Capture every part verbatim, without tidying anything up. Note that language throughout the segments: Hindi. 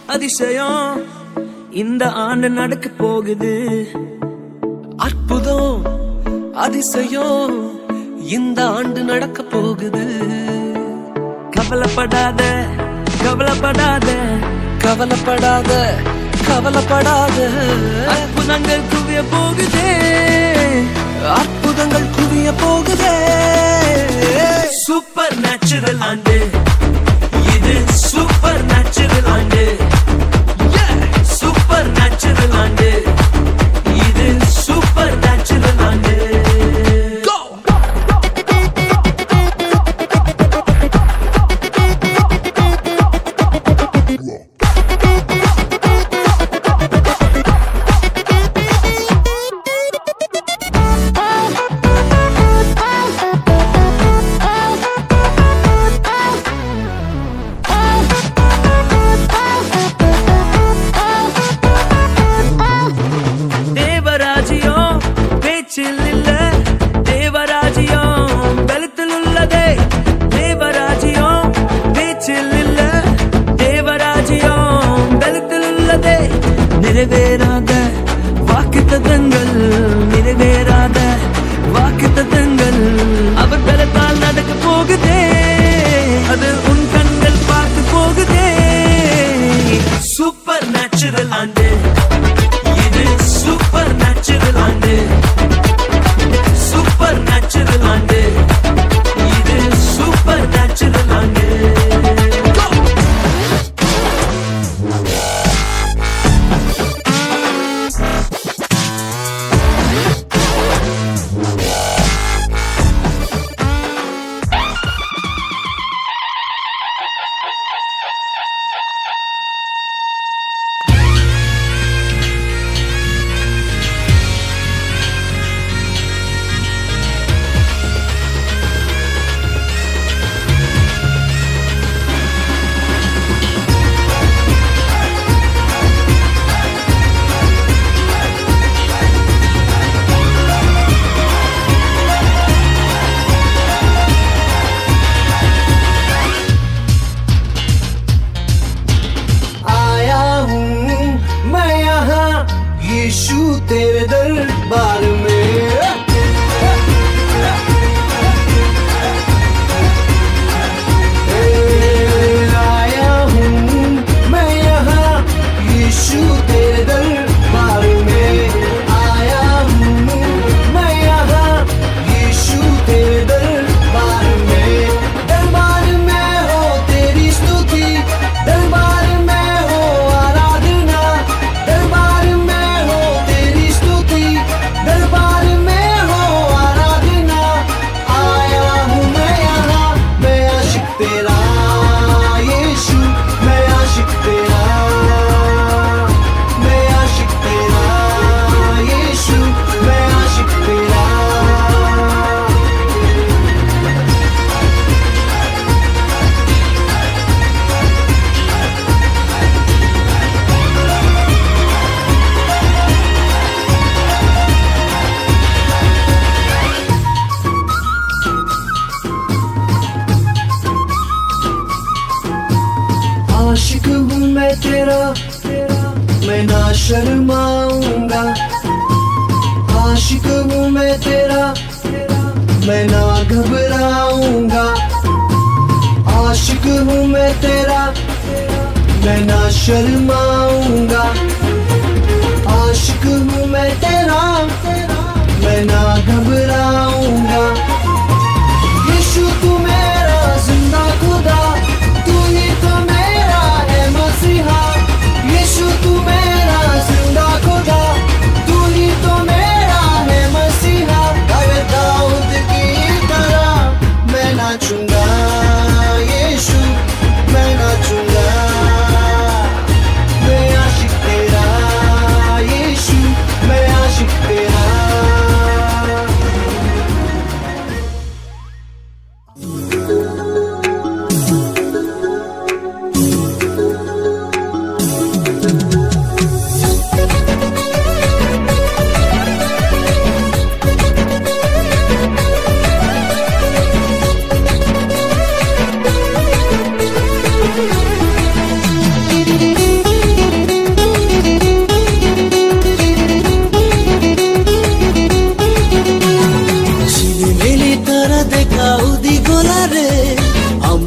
அதிசயம் இந்த ஆண்டு நடக்க போகுது. அற்புதம் அதிசயம் இந்த ஆண்டு நடக்க போகுது. கவலைப்படாத கவலைப்படாத கவலைப்படாத கவலைப்படாத அற்புதங்கள் குவிய போகுதே, அற்புதங்கள் குவிய போகுதே. சூப்பர் நேச்சுரல் ஆண்டு இது, சூப்பர் நேச்சுரல் ஆண்டு, சூப்பர் நேச்சுரல் ஆண்டு இது, சூப்பர் நேச்சுரல் ஆண்டு. நிறைவேறாத வாக்குத்தத்தங்கள், நிறைவேறாத வாக்குத்தத்தங்கள் அவர் பலத்தால் நடக்க போகுதே, அது உன் கண்கள் பார்த்து போகுதே. சூப்பர் நேச்சுரல் ஆண்டு இது, சூப்பர் நேச்சுரல் ஆண்டு, சூப்பர் நேச்சுரல் ஆண்டு இது, சூப்பர் நேச்சுரல் ஆண்டு. तेरे दरबार में आया हूँ मैं यहाँ, यीशु तेरे दरबार में आया हूँ मैं यहाँ, यीशु तेरे दरबार में। दरबार में हो तेरी स्तुति, दरबार में हो आराधना, दरबार में हो तेरी स्तुति, दरबार में हो आराधना। आया हूँ मैं यहाँ, मैं आशिक तेरा यीशु, मैं आशिक तेरा, मैं आशिक तेरा यीशु, मैं आशिक तेरा। आशिक हूँ मैं तेरा, मैं ना शर्माऊंगा। आशिक हूँ मैं तेरा, मैं ना घबराऊंगा। आशिक हूँ मैं तेरा, मैं ना शर्माऊंगा। आशिक हूँ मैं तेरा, मैं ना घबराऊंगा। यीशु तू मेरा जिंदा खुदा, तू ही तो मेरा है मसीहा। यीशु तू मेरा जिंदा खुदा, तू ही तो मेरा है मसीहा। अरे दाऊद की तरह मैं नाचूंगा यीशु, मैं नाचूंगा। मैं आशिक तेरा यीशु, मैं आशिक तेरा।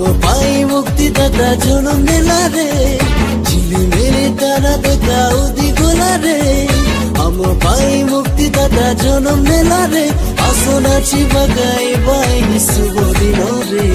पाई मुक्तिदाता जन्म नेला रे झिलिमिली तारा देखा उदी गोला रे हम पाई मुक्तिदाता जन्म नेला रे आसो नाची बगाई बाई शुभ दिन रे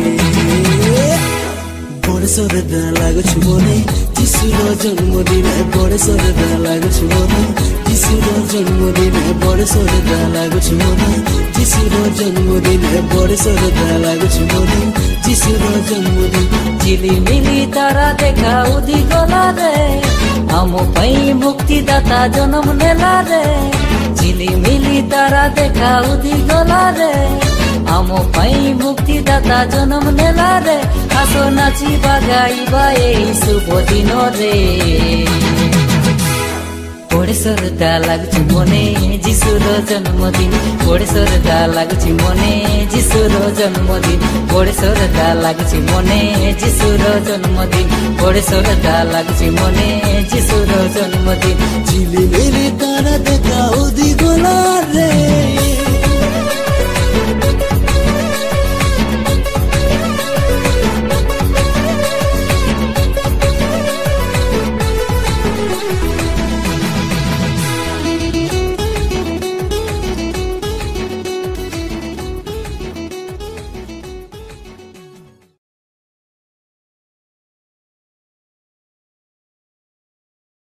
बड़े सरदा लागुछु मने जिसुर जन्मदिन बड़े सरदा लागुछु मने जिसुर जन्मदिन बड़े सरदा लागुछु मने जिसुर जन्मदिन बड़े सरदा लागुछु मने जिसुर जन्मदिन झिलिमिली तारा देखा उदी गला रे हम पई मुक्तिदाता जन्म नेला रे झिलिमिली तारा देखा उदी गला रे हम पई मुक्तिदाता जन्म नेला रे आसो नाची बागाइबा एई शुभ दिन रे बड़े सरदा लागुछि मने जिसुर जन्मदिन बड़े सरदा लागुछि मने जिसुर जन्मदिन बड़े सरदा लागुछि मने जिसुर जन्मदिन बड़े सरदा लागुछि मने जिसुर जन्मदिन झिलिमिली तारा देखा उदी गोला रे